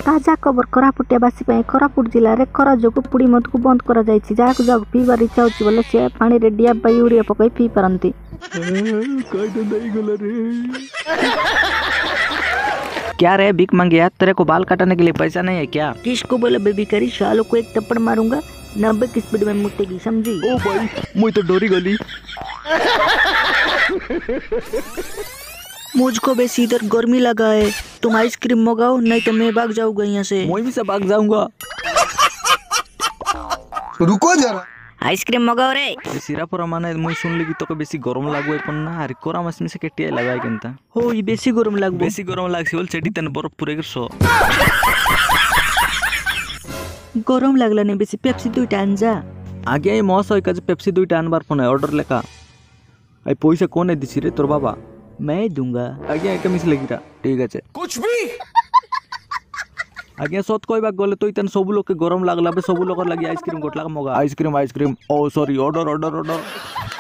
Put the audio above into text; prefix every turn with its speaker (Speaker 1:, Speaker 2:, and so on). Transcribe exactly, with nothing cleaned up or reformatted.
Speaker 1: ताजा खबर कोरापुटियावासी कोरापुट जिले में खरा जो पुड़ी मद को बंद कर जहाँ पीबार इच्छा होची बोले से पानी रे डिया बा यूरिया पकई पी पारंती।
Speaker 2: क्या रे भीख मांगे, तेरे को बाल काटने के लिए पैसा नहीं है क्या?
Speaker 1: किसको बोले बेबी करी, सालों को एक थप्पड़ मारूंगा नब्बे की स्पीड में मुतेगी, समझी?
Speaker 2: ओ भाई मुझे तो डोरी गली।
Speaker 1: मुझको बेसी इधर गर्मी लगा है, तुम आइसक्रीम मंगाओ नहीं तो मैं भाग जाऊंगा यहाँ से।
Speaker 2: मैं भी से भाग जाऊंगा।
Speaker 3: रुको जरा,
Speaker 1: आइसक्रीम मंगाओ रे।
Speaker 2: सिरा पर माने मुई सुन लगी तो के बेसी गरम लागो पण ना, अरे कोरा मास में से केटिया लगाय केनता
Speaker 1: हो ये बेसी गरम लागबो,
Speaker 2: बेसी गरम लागसी बोल सेठी तने बर्फ पुरे करसो।
Speaker 1: गरम लागला ने बेसी पेप्सी दुईटा आनजा।
Speaker 2: आगे ए मौस होय काजे पेप्सी दुईटा आनबार फोन है ऑर्डर लेका। आई पैसा कोने दिसी रे तोर बाबा?
Speaker 1: मैं दूंगा।
Speaker 2: आगे एक मिस लगी रा, ठीक है
Speaker 3: कुछ भी
Speaker 2: आगे सत कहबाक गले तो इतन सब लोग के गरम लागला बे सब लोग लगी आइसक्रीम गोटला मगा ice cream ice cream oh sorry order order order.